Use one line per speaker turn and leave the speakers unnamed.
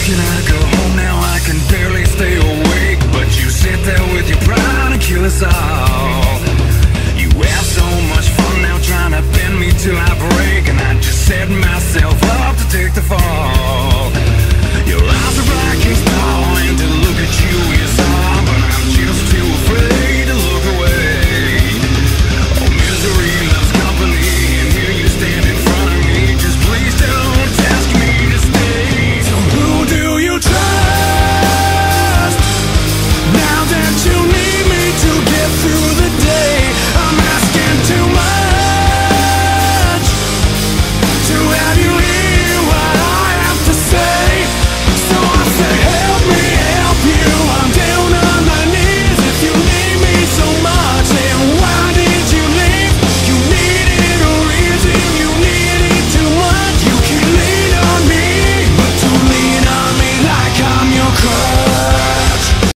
Can I go home now? I can barely stay awake, but you sit there with your pride and kill us all. You have so much fun now trying to bend me till I break, and I just said